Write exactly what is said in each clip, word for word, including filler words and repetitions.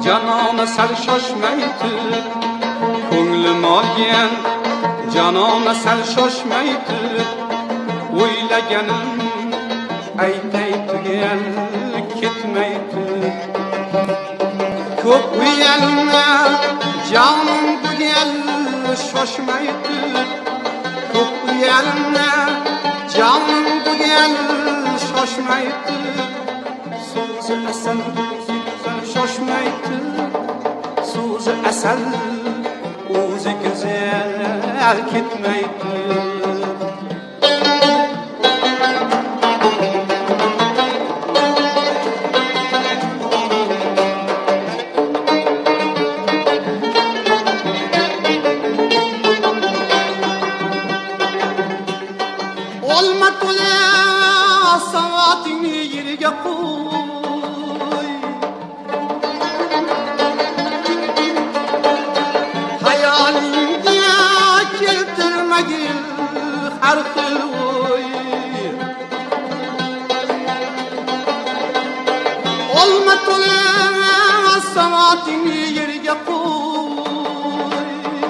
canona sal shoshmaydi, ko'nglim olgan canona sal shoshmaydi, o'ylaganim aytay tugal ketmaydi. Ko'p uyalma jonim bugal shoshmaydi, ko'p uyalma jonim bugal shoshmaydi. So'zi asal shoshmaydi, so'zi asal o'zi go'zal ketmaydi. Olma to'la savotingni yerga qo'y, hayolingga keltirmagin har xil o'y. Olma to'la savotingni yerga qo'y,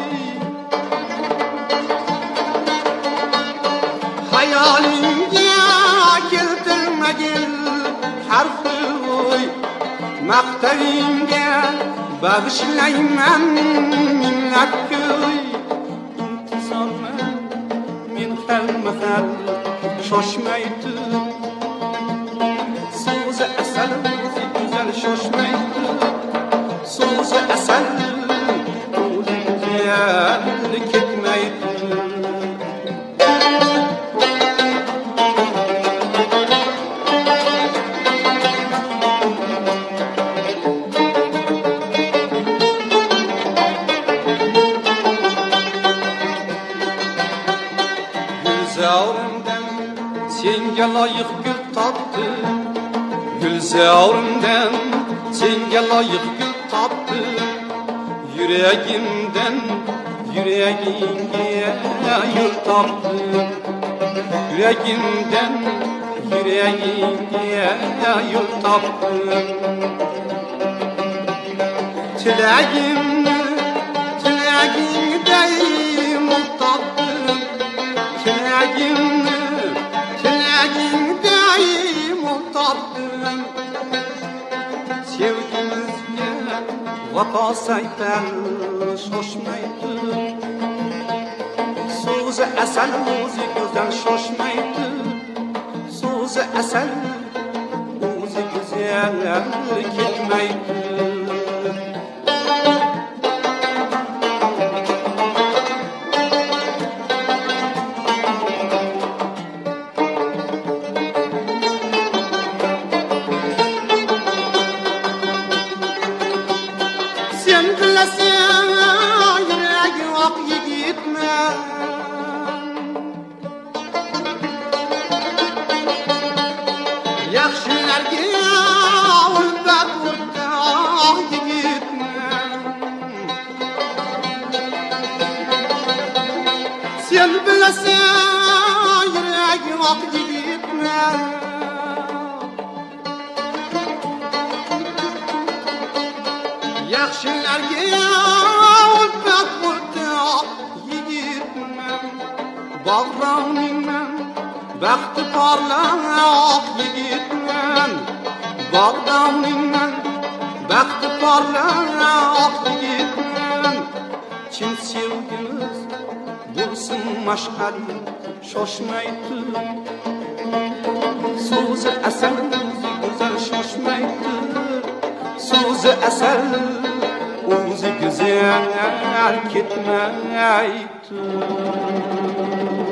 hayolingga keltirmagin har xil o'y. Maqtavingga bag'ishlayman minnat ko'y. Intizorman men xalma-xal shoshmaydi, so'zi asal o'zi go'zal shoshmaydi, so'zi asal o'zi go'zal ketmaydi. Gulzorimdan senga loyiq gul topdi, gulzorimdan senga loyiq gul topdi. Yuragimdan yuragingga yo'l topdi, yuragimdan yuragingga yo'l topdi. Tilagimni tilagingday muhtobdim, tilagimni tilagingday muhtobdim. Sevgimizga vafo saytar shoshmaydi, so'zi asal o'zi go'zal shoshmaydi, so'zi asal o'zi go'zal ketmaydi. Sen bilasan yuragi oq yigitman, yaxshilarga ulbat o'rtoq yigitman. Sen bilasan yuragi oq yigitman, yaxshilarga ulbat o'rtoq yigitman. Bog'roningman baxti porloq yigitman, bog'roningman baxti porloq yigitman. Chin sevgimiz bo'lsin mash'al shoshmaydi, so'zi asal o'zi go'zal shoshmaydi, so'zi asal o'zi go'zal ketmaydi.